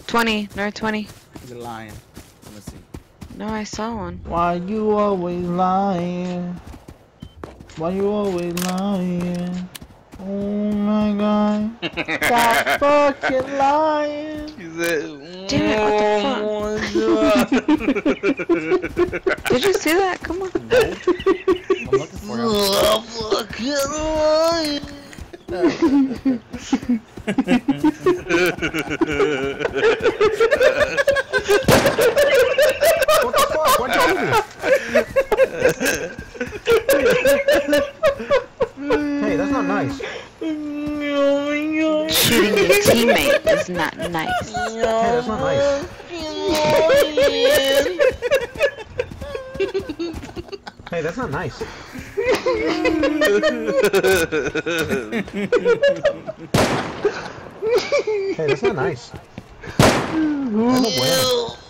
20, north 20. He's a lion. Let me see. No, I saw one. Why you always lying? Why you always lying? Oh my god. Stop fucking lying. He said, Damn it, what the fuck? Did you see that? Come on. No. I'm looking for him. Stop fucking lying. What the fuck? What you doing? Hey, that's not nice. Shooting your teammate is not nice. Hey, that's not nice. Hey, that's not nice. Hey, that's not nice. That's a bueno.